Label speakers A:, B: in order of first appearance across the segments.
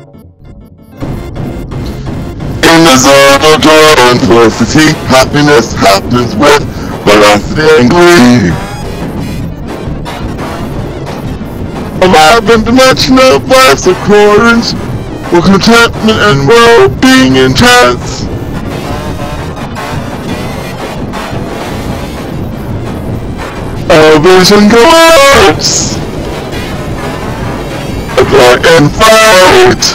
A: In the zone of joy and felicity, happiness happens with vivacity and glee. Alive in dimension of life's accordance, where contentment and well-being enchants. Elation cavorts, black and fight.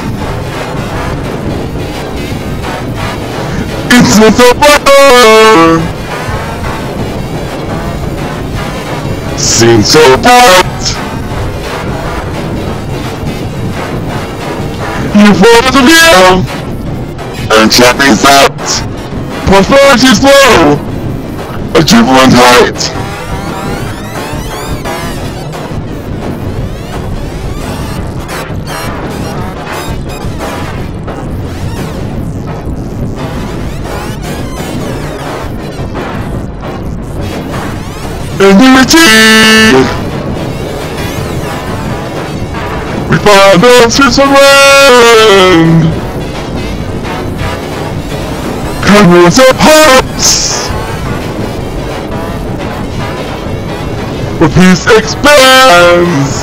A: Instance of power, seems so bright. Euphoria, enchanting out. Prosperity's low, a jubilant height. Unity! We find answers around! Congruence of hearts! Where peace expands!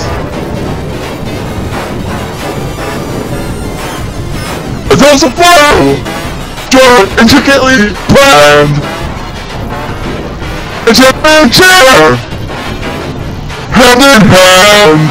A: It's also flow! Joy intricately planned! Enchantment chair, hand in hand.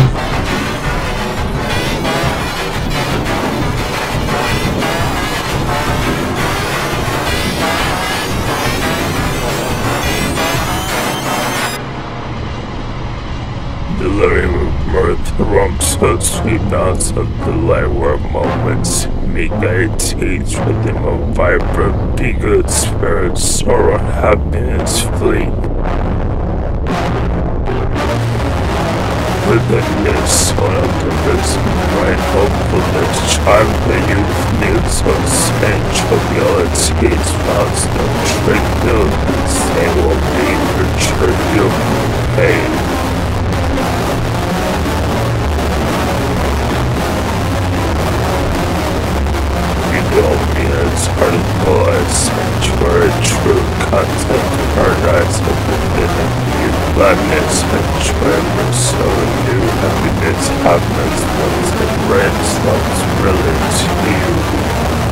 B: Delirium of mirth, romps of sweet nods of delight were moments. Me Gaiety's rhythm of vibrant, be good spirits, soar, happiness, flee. Withiness, on optimism, right, hopefulness, chime the youth of sane, Joviality, spouse no trick, no sane will be returned, your pain. Eudemonia is article sanctuary, true content, paradise of divinity, gladness, enjoyment, so new happiness happens once it rains, love's really to you.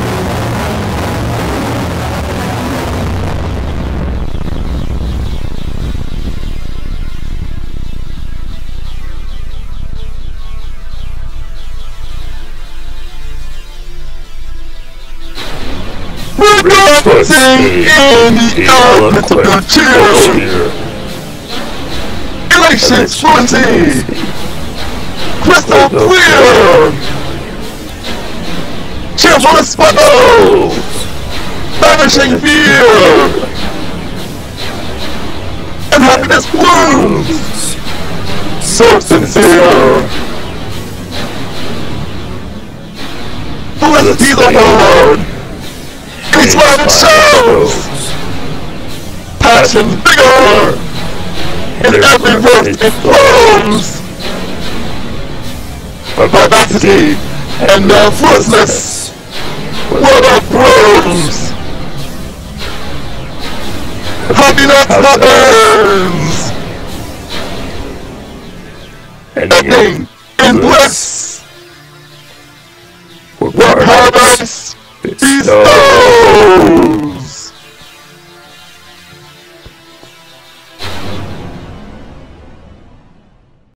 A: Sing in the element of the cheer. Elation's fluency, crystal clear. Cheerfulness sparkles, vanishing fear, and happiness blooms. So sincere. Felicity's alone. It's what it shows! Passion's bigger! In every verse it flows! Vivacity and hopefulness! What up grows! Happiness happens! Ending in bliss! Where paradise bestows!